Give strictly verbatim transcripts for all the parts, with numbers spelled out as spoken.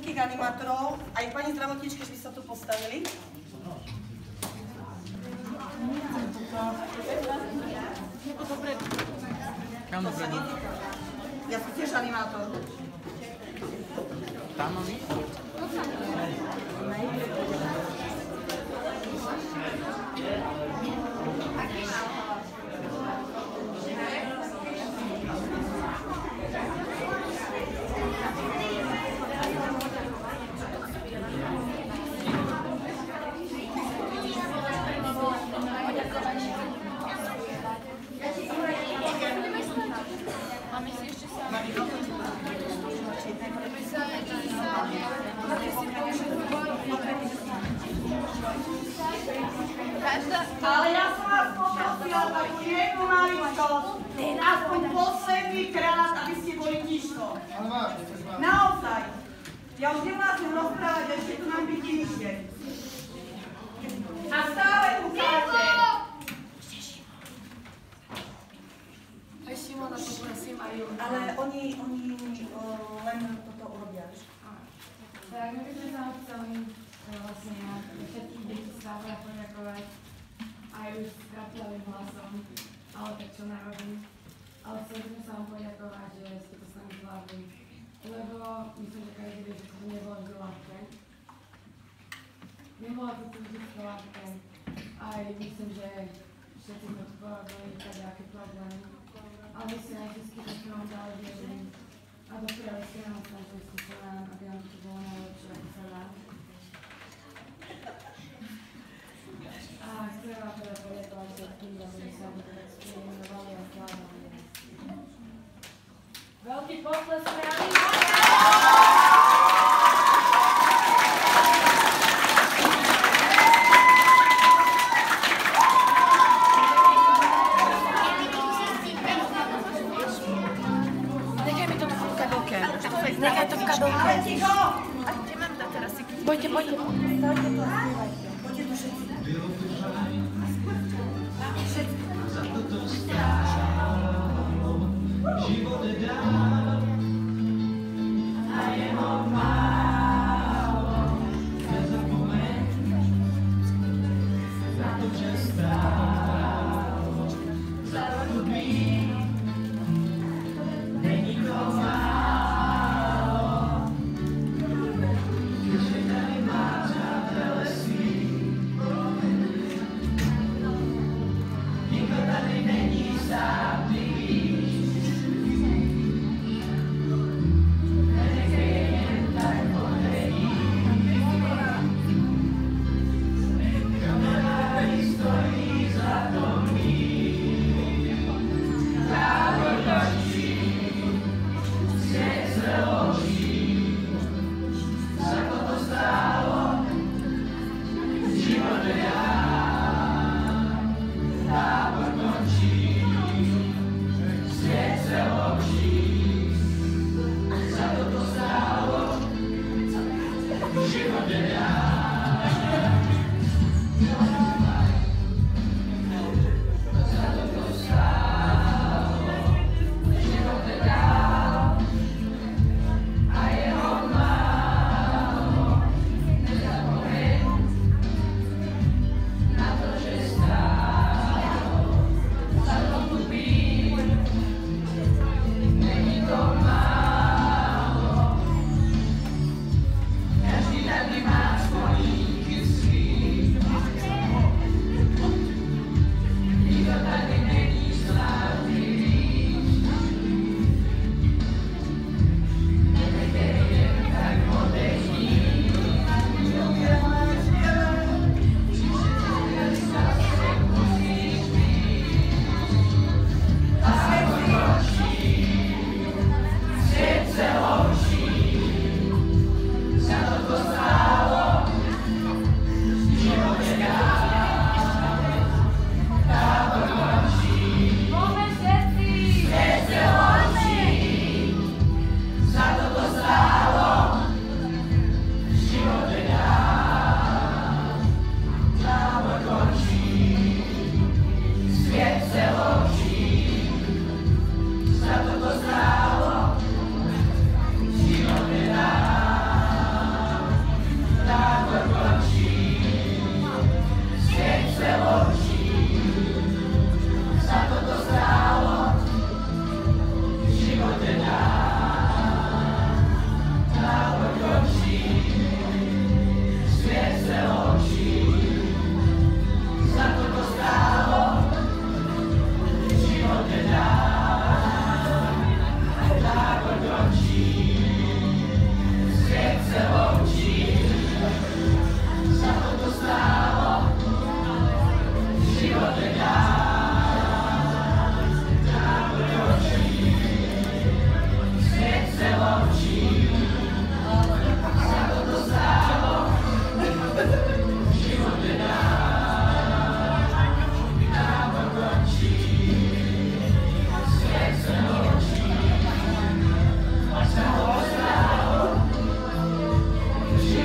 všetkých animátorov, aj pani zdravotníčky, že by sa tu postavili. Kam dobrý? Ja som tiež animátor. Tam mám ísť? Ale ja som vás poprosila takú jednu maličkosť, aspoň posledný krát, aby ste boli tiško. Naozaj. Ja už nemôžem rozprávať, ešte tu nám byť tišie. A stále ukážte. Aj Šimona poprosím, aj ju. Ale oni, oni o, len toto urobia. Tak, my by sme sa chceli vlastne všetkých detí stále poďakovať aj už s krapľavým hlasom, ale tak čo narobím. Ale chceli by sme sa vám poďakovať, že ste to s nami zvládli. Lebo myslím, že každý vie, že to nebolo vždy ľahké. Nebolo to tu vždy ľahké. Aj myslím, že všetci sme tu porobili nejaké problémy. Ale my si najčistí, že sme vám dali viery. A dopriali ste nám, snažili ste sa nám, aby nám to bolo najlepšie, ako sa dá. A chcem vám teda poďakovať všetkým, lebo my sa budeme spríjemňovali a slávali. Veľký potles pre animátora! Nechaj to v kabelke. Ale ticho! A kde mám dať teraz si knihu? Poďte, poďte. Stojte tu a spievajte. Poďte tu všetci. Thank you.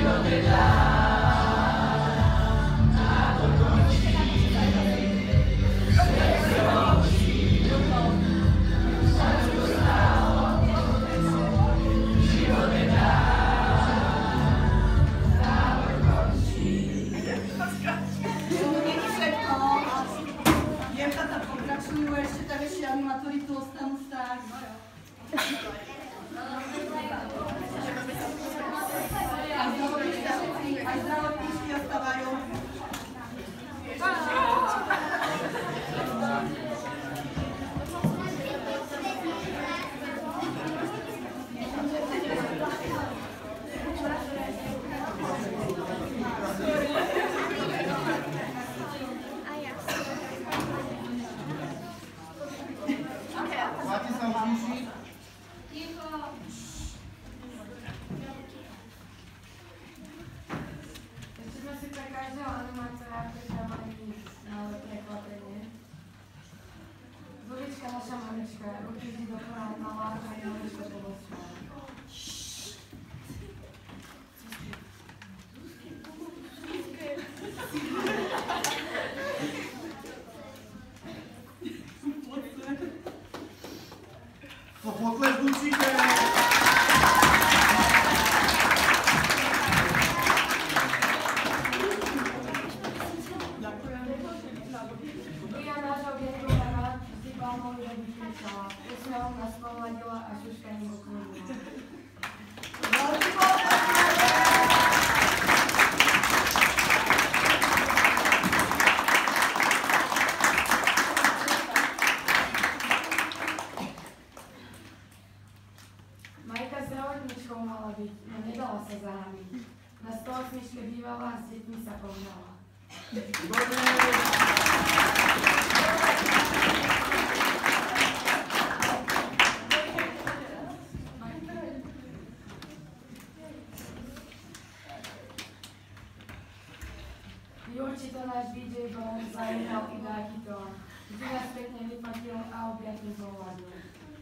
Jurčito náš dý džej bol zahral i dákyto. Vždy nás pekne vypatil a objatný pohľadil.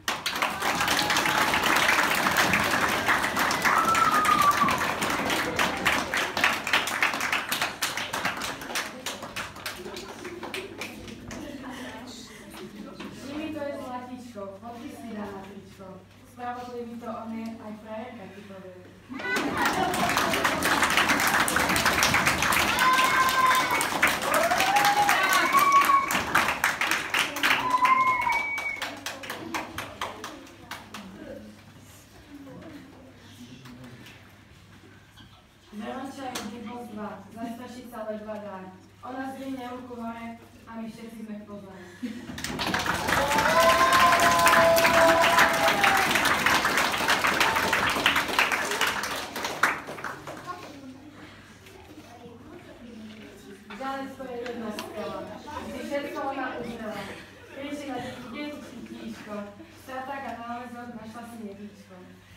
Nimi to je zlatíčko, fotky si dá na tričko. Spravodlivý to on je, aj frajerka ti povie. Veronča je vždy plus dva, zastrašiť sa ledva dá. Ona zdvihne ruku hore a my všetci sme v pozore. Žalectvo je jedna skela, vždy všetko ona uzrela. Kričí na detičky tíško, straták a návezok našla si netíčko.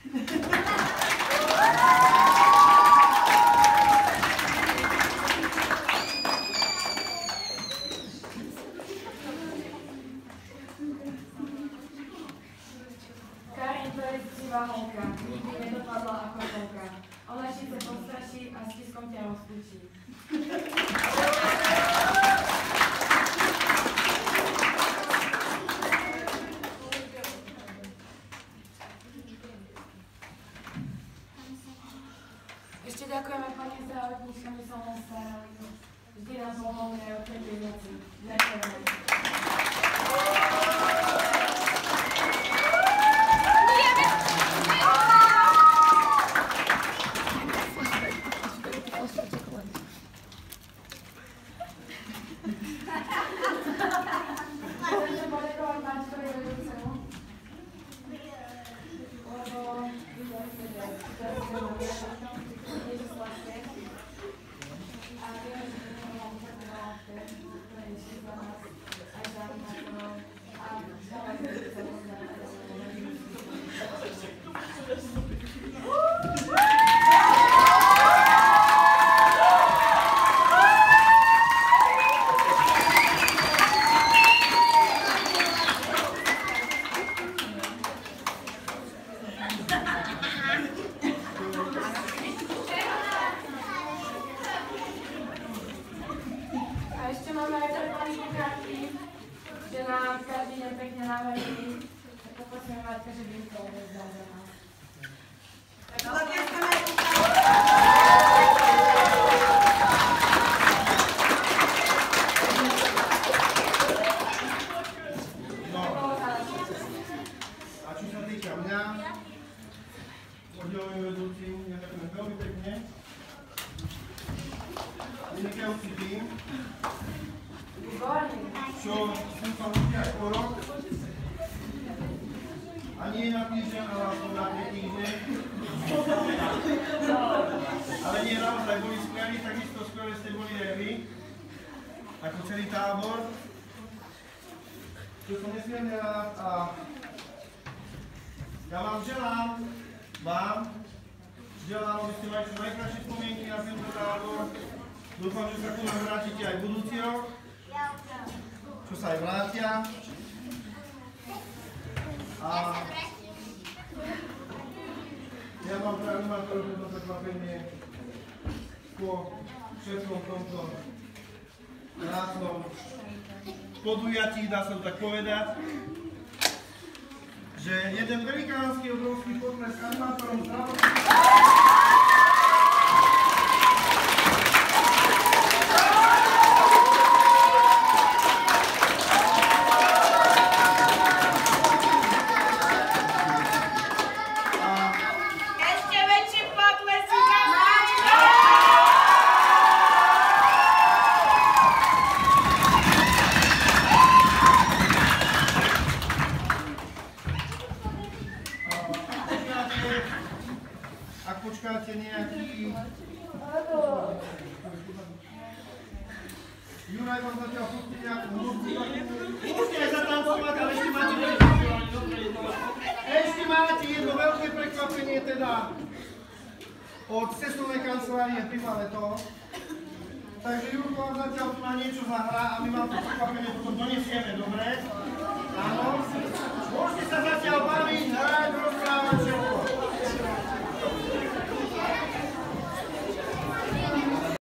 Holka, nikdy nedopadla ako holka. Ona síce postraší a stiskom ťa rozpúči. Ešte ďakujeme pani zdravotníčka, my sa vám starali. Vždy nás pomohli aj o tej veci. Ďakujeme. A skrátka, že vím to odevzdať za nás. Tak zatlieskame. No. A čo sa týka mňa, oddelovým vedúcim, ja ďakujem veľmi pekne. Vynikajúci tým, čo som sa učil aj po rok. A nie na týždeň, ale aspoň na tri týždne. Ale nie, naozaj boli skvelí, takisto skvelé ste boli aj vy, ako celý tábor. Čo som nesmierne rád a ja vám želám, vám, želám, aby ste mali čo najkrajšie spomienky na tento tábor. Dúfam, že sa k nám vrátite aj budúci rok, čo sa aj vrátia. A ja mám pre animátorov toto prekvapenie po všetkom tomto krásnom podujatí, dá sa to tak povedať, že jeden velikánsky obrovský potlesk animátorom zdravotných. Ak počkáte nejaký... Juraj vám zatiaľ pustí nejakú hudbu. Môžete aj zatancovať, ale ešte máte ešte máte jedno veľké prekvapenie teda od cestovnej kancelárie Primaveto. Takže Jurko vám zatiaľ tu na niečo zahrá a my vám to prekvapenie potom donesieme, dobre? Áno?